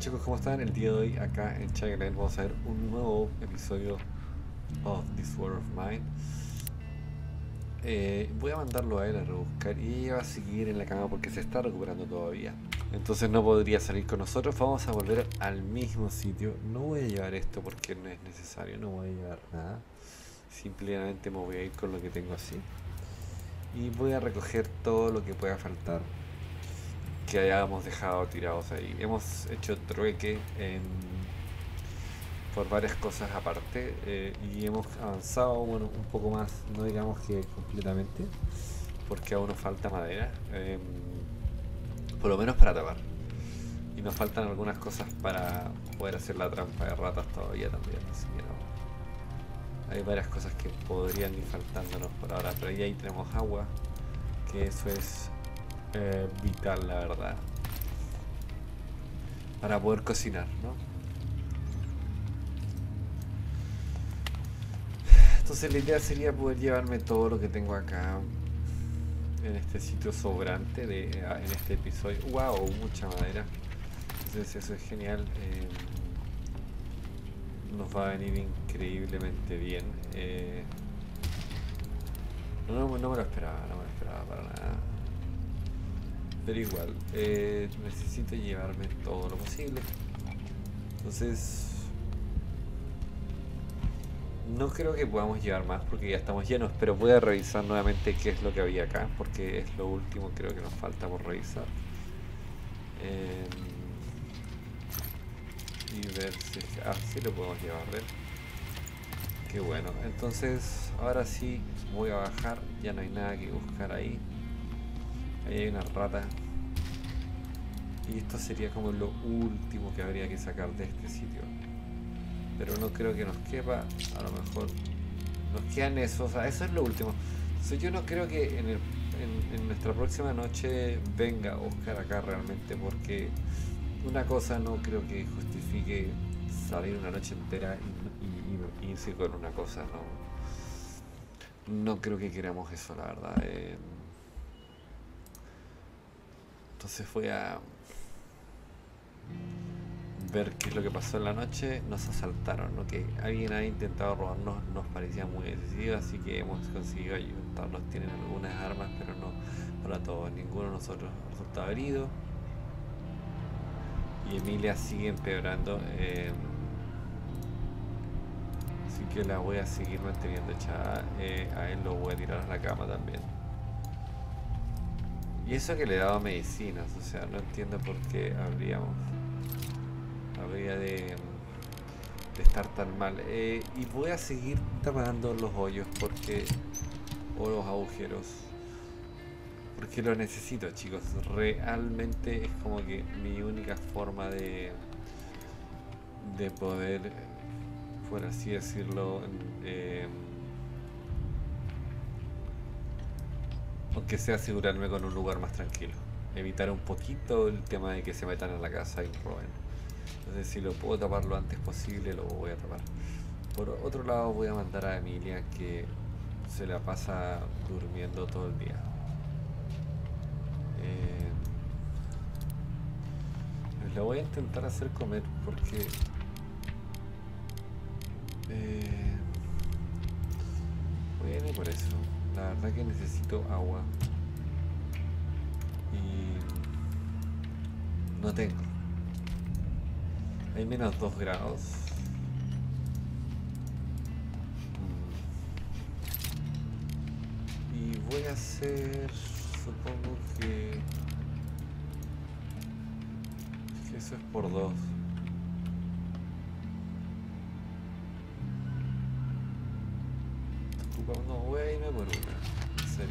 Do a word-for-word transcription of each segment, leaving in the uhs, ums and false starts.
chicos, ¿cómo están? El día de hoy acá en Chagrin vamos a ver un nuevo episodio of This World of Mine. Eh, voy a mandarlo a él a rebuscar y ella va a seguir en la cama porque se está recuperando todavía. Entonces no podría salir con nosotros. Vamos a volver al mismo sitio. No voy a llevar esto porque no es necesario, no voy a llevar nada. Simplemente me voy a ir con lo que tengo así. Y voy a recoger todo lo que pueda faltar que hayamos dejado tirados ahí. Hemos hecho trueque en, por varias cosas aparte eh, y hemos avanzado, bueno, un poco más, no digamos que completamente, porque aún nos falta madera, eh, por lo menos para tapar. Y nos faltan algunas cosas para poder hacer la trampa de ratas todavía también, así que no. Hay varias cosas que podrían ir faltándonos por ahora, pero ahí, ahí tenemos agua, que eso es eh, vital, la verdad, para poder cocinar, ¿no? Entonces la idea sería poder llevarme todo lo que tengo acá en este sitio sobrante de, en este episodio. ¡Wow! Mucha madera. Entonces eso es genial. Eh, nos va a venir increíblemente bien. Eh, no, no, no me lo esperaba, no me lo esperaba para nada. Pero igual, eh, necesito llevarme todo lo posible. Entonces... no creo que podamos llevar más porque ya estamos llenos, pero voy a revisar nuevamente qué es lo que había acá, porque es lo último creo que nos falta por revisar. Eh, y ver si es que... ah, sí lo podemos llevar, ver. Qué bueno, entonces ahora sí voy a bajar, ya no hay nada que buscar ahí. Ahí hay una rata. Y esto sería como lo último que habría que sacar de este sitio. Pero no creo que nos quepa, a lo mejor nos quedan esos, o sea, eso es lo último. Entonces yo no creo que en, el, en, en nuestra próxima noche venga Oscar acá realmente, porque una cosa no creo que justifique salir una noche entera y, y, y irse con una cosa, no, no creo que queramos eso, la verdad. Eh, entonces voy a ver qué es lo que pasó en la noche. Nos asaltaron, ¿no? Que alguien ha intentado robarnos nos parecía muy decisivo, así que hemos conseguido ayudarnos. Tienen algunas armas, pero no para todos. Ninguno de nosotros ha resultado herido. Y Emilia sigue empeorando. Eh, así que la voy a seguir manteniendo echada. Eh, a él lo voy a tirar a la cama también. Y eso que le he dado medicinas, o sea, no entiendo por qué habríamos... habría de, de estar tan mal. Eh, y voy a seguir tapando los hoyos porque... o los agujeros. Porque lo necesito, chicos. Realmente es como que mi única forma de... de poder, por así decirlo, eh, aunque sea asegurarme con un lugar más tranquilo. Evitar un poquito el tema de que se metan en la casa y roben. Entonces si lo puedo tapar lo antes posible, lo voy a tapar. Por otro lado voy a mandar a Emilia, que se la pasa durmiendo todo el día. Eh, la voy a intentar hacer comer porque... Eh, voy a ir por eso. La verdad que necesito agua. Y... no tengo. Hay menos dos grados. Y voy a hacer... supongo que... que eso es por dos. No, voy a irme por una. En serio.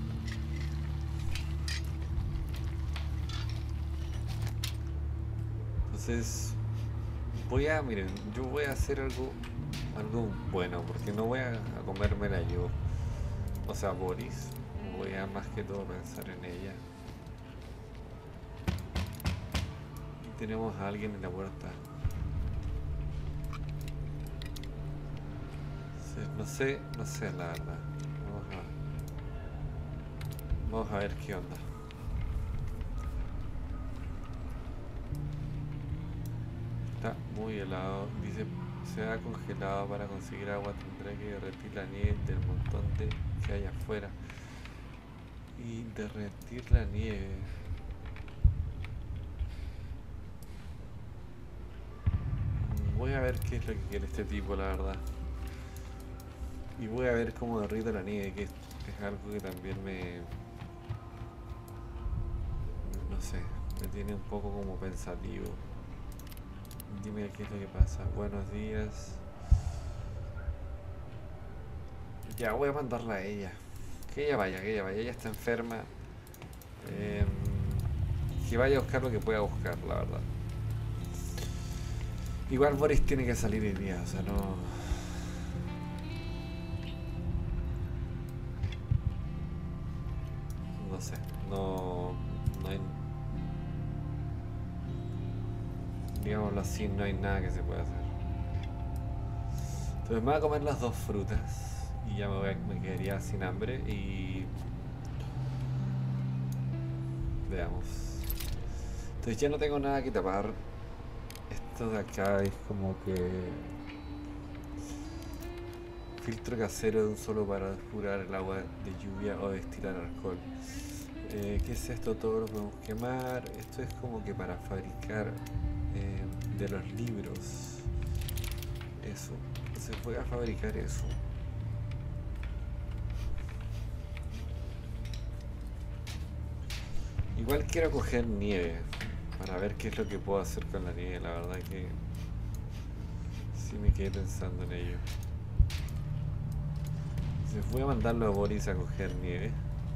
Entonces... voy a... miren, yo voy a hacer algo... algo bueno, porque no voy a, a comérmela yo. O sea, Boris. Voy a más que todo pensar en ella. Y tenemos a alguien en la puerta. No sé, no sé la verdad. Vamos a, vamos a ver qué onda. Está muy helado. Dice, se ha congelado. Para conseguir agua tendrá que derretir la nieve del montón de que hay afuera. Y derretir la nieve. Voy a ver qué es lo que quiere este tipo, la verdad. Y voy a ver cómo derrito la nieve, que es, es algo que también me... No sé, me tiene un poco como pensativo. Dime qué es lo que pasa. Buenos días. Ya, voy a mandarla a ella. Que ella vaya, que ella vaya. Ella está enferma. Eh, que vaya a buscar lo que pueda buscar, la verdad. Igual Boris tiene que salir hoy día, o sea, no... No sé, no... No hay... Digámoslo así, no hay nada que se pueda hacer. Entonces me voy a comer las dos frutas y ya me, voy a, me quedaría sin hambre y... Veamos. Entonces ya no tengo nada que tapar. Esto de acá es como que... Filtro casero de un solo para depurar el agua de lluvia o destilar alcohol. Eh, ¿Qué es esto? Todo lo podemos quemar. Esto es como que para fabricar eh, de los libros. Eso. Se puede fabricar eso. Igual quiero coger nieve para ver qué es lo que puedo hacer con la nieve. La verdad que sí me quedé pensando en ello. Entonces voy a mandarlo a Boris a coger nieve.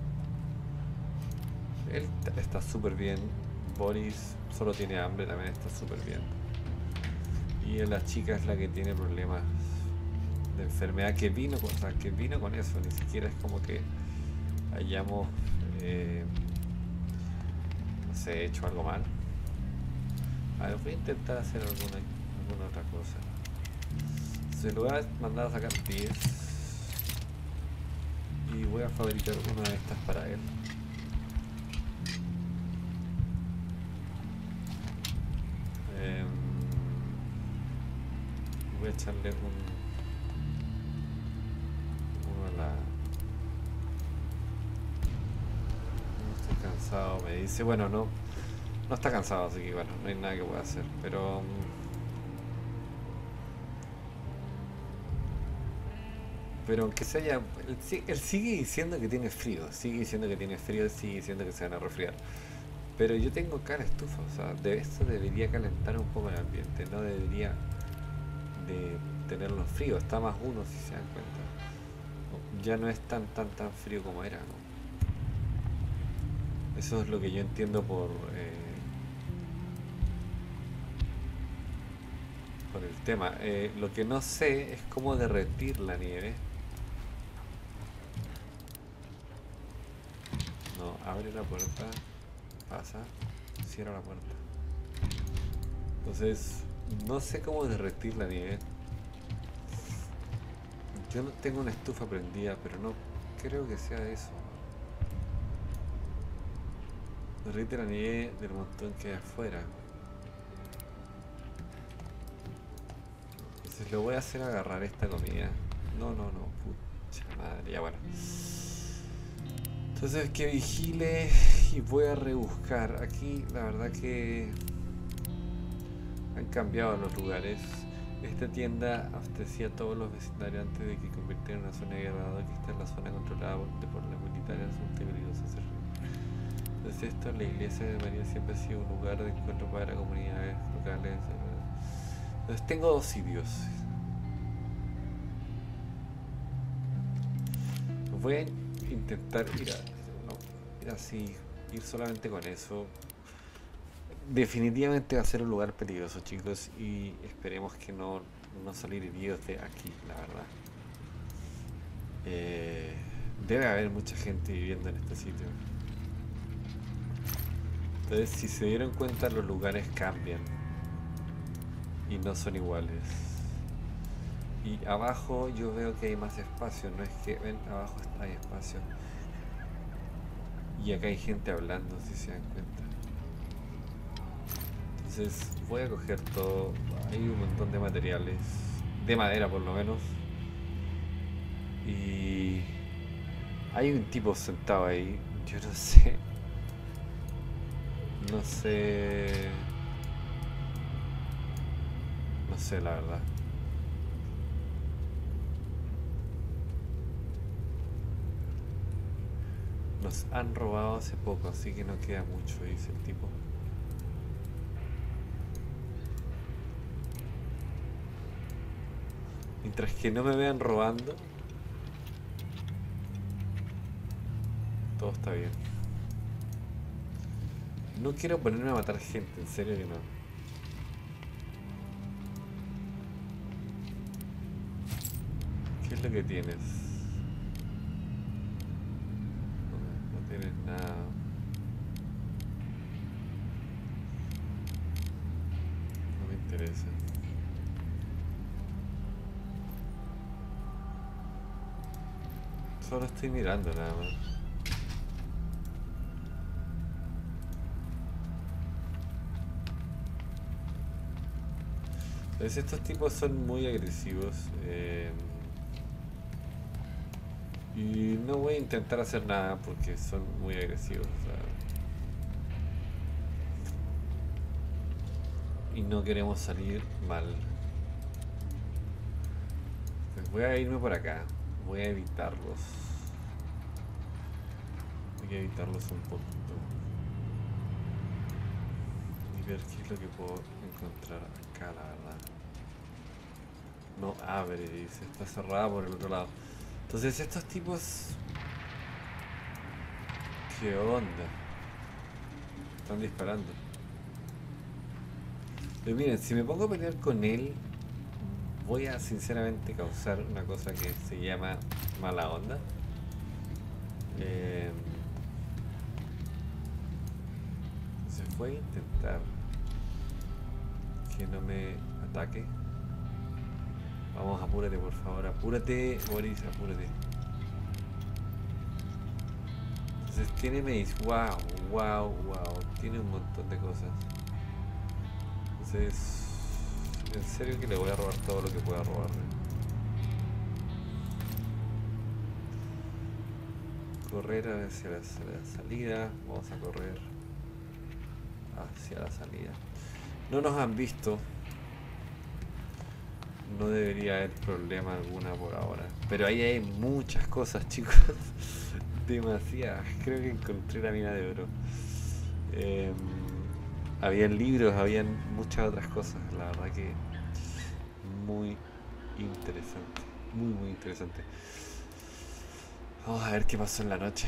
Él está súper bien. Boris solo tiene hambre, también está súper bien. Y la chica es la que tiene problemas de enfermedad que vino con, o sea, que vino con eso. Ni siquiera es como que hayamos eh, no sé, hecho algo mal. A ver, voy a intentar hacer alguna, alguna otra cosa. Se lo voy a mandar a sacar diez y voy a fabricar una de estas para él. Eh, voy a echarle un uno a la... No estoy cansado, me dice. Bueno, no no está cansado, así que bueno, no hay nada que pueda hacer, pero pero aunque se haya, él, él sigue diciendo que tiene frío, sigue diciendo que tiene frío, sigue diciendo que se van a resfriar. Pero yo tengo acá la estufa, o sea, de esto debería calentar un poco el ambiente, no debería de tenerlo frío, está más uno si se dan cuenta. Ya no es tan tan tan frío como era, ¿no? Eso es lo que yo entiendo por eh, por el tema. Eh, lo que no sé es cómo derretir la nieve. No, abre la puerta, pasa, cierra la puerta. Entonces, no sé cómo derretir la nieve. Yo no tengo una estufa prendida, pero no creo que sea eso. Derrite la nieve del montón que hay afuera. Entonces lo voy a hacer agarrar esta comida. No, no, no, pucha madre, ya bueno. Entonces que vigile y voy a rebuscar. Aquí la verdad que han cambiado los lugares. Esta tienda abastecía a todos los vecindarios antes de que convirtiera en una zona de guerra, dado que esta es la zona controlada por, por los militares, resulta peligroso hacer. Entonces esto, la iglesia de María siempre ha sido un lugar de encuentro para comunidades locales. Entonces tengo dos sitios. Voy a intentar ir a, no, ir así, ir solamente con eso. Definitivamente va a ser un lugar peligroso, chicos, y esperemos que no, no salir heridos de aquí, la verdad. Eh, debe haber mucha gente viviendo en este sitio. Entonces, si se dieron cuenta, los lugares cambian y no son iguales. Y abajo yo veo que hay más espacio, no es que ven, abajo hay espacio. Y acá hay gente hablando, si se dan cuenta. Entonces voy a coger todo. Hay un montón de materiales, de madera por lo menos. Y hay un tipo sentado ahí. Yo no sé. No sé. No sé la verdad. Nos han robado hace poco, así que no queda mucho, dice el tipo. Mientras que no me vean robando, todo está bien. No quiero ponerme a matar gente, en serio que no. ¿Qué es lo que tienes? No, no tienes nada. No me interesa. Solo estoy mirando nada más. Entonces estos tipos son muy agresivos. Eh, y no voy a intentar hacer nada porque son muy agresivos. O sea, y no queremos salir mal. Pues voy a irme por acá. Voy a evitarlos. Voy a evitarlos un poquito. Y ver qué es lo que puedo encontrar acá, la verdad. No abre, dice. Está cerrada por el otro lado. Entonces estos tipos... ¿Qué onda? Están disparando. Pero miren, si me pongo a pelear con él, voy a sinceramente causar una cosa que se llama mala onda. Eh, entonces voy a intentar que no me ataque. Vamos, apúrate por favor, apúrate, Boris, apúrate. Entonces tiene maze, wow, wow, wow, tiene un montón de cosas. Entonces, en serio que le voy a robar todo lo que pueda robarle. Correr hacia la, hacia la salida, vamos a correr hacia la salida. No nos han visto. No debería haber problema alguna por ahora. Pero ahí hay muchas cosas, chicos. Demasiadas. Creo que encontré la mina de oro. Eh, habían libros, habían muchas otras cosas. La verdad que muy interesante. Muy, muy interesante. Vamos a ver qué pasó en la noche.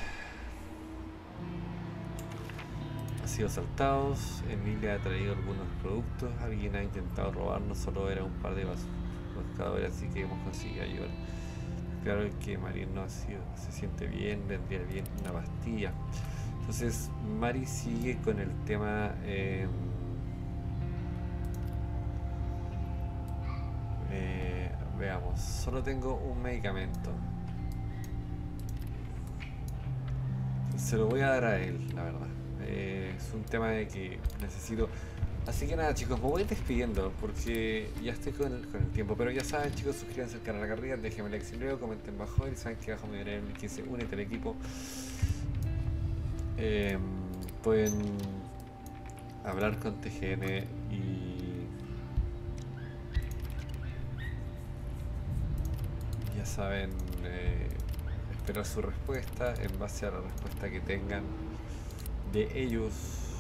Han sido asaltados, Emilia ha traído algunos productos, alguien ha intentado robarnos, solo era un par de buscadores, así que hemos conseguido ayudar. Claro que Mari no ha sido, se siente bien, vendría bien una pastilla. Entonces Mari sigue con el tema eh, eh, veamos, solo tengo un medicamento. Se lo voy a dar a él, la verdad. Eh, es un tema de que necesito. Así que nada, chicos, me voy despidiendo porque ya estoy con el, con el tiempo. Pero ya saben, chicos, suscríbanse al canal Carriga, déjenme like si luego, comenten bajo y saben que abajo me veré en el quince, únete al equipo. Eh, pueden hablar con T G N y ya saben, eh, esperar su respuesta en base a la respuesta que tengan de ellos.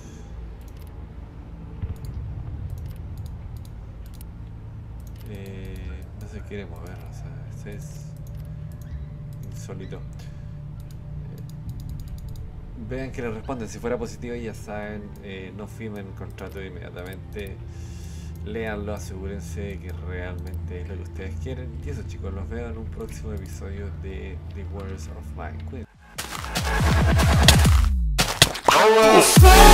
Eh, no se quiere mover, o sea, este es insólito. Eh, vean que le responden, si fuera positivo ya saben, eh, no firmen el contrato inmediatamente, léanlo, asegúrense de que realmente es lo que ustedes quieren. Y eso, chicos, los veo en un próximo episodio de The Warriors of Mine. Cuídense.